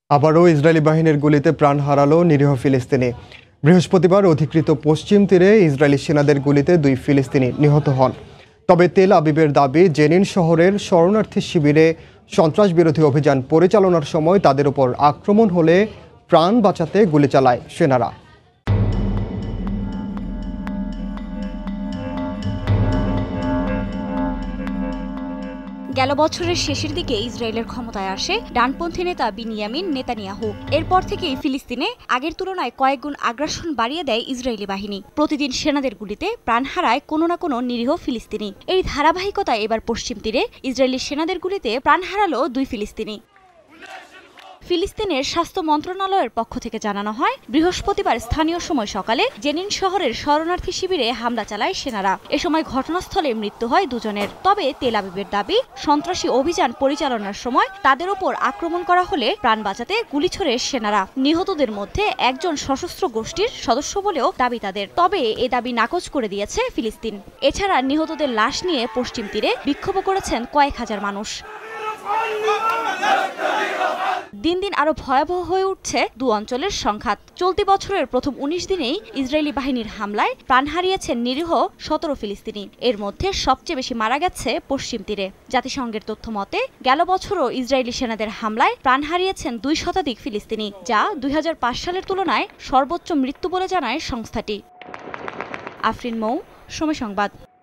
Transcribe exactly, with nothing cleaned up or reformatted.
আবারও ইসরায়েলি বাহিনীর গুলিতে প্রাণ হারালো নিরীহ ফিলিস্তিনি। বৃহস্পতিবার অধিকৃত পশ্চিম তীরে ইসরায়েলি সেনাদের গুলিতে দুই ফিলিস্তিনি নিহত হন। তবে তেল আবিবের দাবি, জেনিন শহরের শরণার্থী শিবিরে সন্ত্রাস বিরোধী অভিযান পরিচালনার সময় তাদের উপর আক্রমণ হলে প্রাণ বাঁচাতে গুলি চালায় সেনারা। গেল বছরের শেষের দিকে ইসরায়েলের ক্ষমতায় আসে ডানপন্থী নেতা বিনিয়ামিন নেতানিয়াহু। এরপর থেকেই ফিলিস্তিনে আগের তুলনায় কয়েকগুণ আগ্রাসন বাড়িয়ে দেয় ইসরায়েলি বাহিনী। প্রতিদিন সেনাদের গুলিতে প্রাণ হারায় কোনো না কোনো নিরীহ ফিলিস্তিনি। এই ধারাবাহিকতায় এবার পশ্চিম তীরে ইসরায়েলি সেনাদের গুলিতে প্রাণ হারালো দুই ফিলিস্তিনি। ফিলিস্তিনের স্বাস্থ্য মন্ত্রণালয়ের পক্ষ থেকে জানানো হয়, বৃহস্পতিবার স্থানীয় সময় সকালে জেনিন শহরের শরণার্থী শিবিরে হামলা চালায় সেনারা। এ সময় ঘটনাস্থলে মৃত্যু হয় দুজনের। তবে তেল আবিবের দাবি, সন্ত্রাসী অভিযান পরিচালনার সময় তাদের উপর আক্রমণ করা হলে প্রাণ বাঁচাতে গুলি ছোড়ে সেনারা। নিহতদের মধ্যে একজন সশস্ত্র গোষ্ঠীর সদস্য বলেও দাবি তাদের। তবে এ দাবি নাকচ করে দিয়েছে ফিলিস্তিন। এছাড়া নিহতদের লাশ নিয়ে পশ্চিম তীরে বিক্ষোভ করেছেন কয়েক হাজার মানুষ। দিন দিন আরো ভয়াবহ হয়ে উঠছে দু অঞ্চলের সংঘাত। চলতি বছরের প্রথম উনিশ দিনেই ইসরায়েলি বাহিনীর হামলায় প্রাণ হারিয়েছেন নিরীহ সতেরো ফিলিস্তিনি। এর মধ্যে সবচেয়ে বেশি মারা গেছে পশ্চিম তীরে। জাতিসংঘের তথ্য মতে গেল বছরও ইসরায়েলি সেনাদের হামলায় প্রাণ হারিয়েছেন দুই শতাধিক ফিলিস্তিনি, যা দুই হাজার পাঁচ সালের তুলনায় সর্বোচ্চ মৃত্যু বলে জানায় সংস্থাটি। আফরিন মৌ, সময় সংবাদ।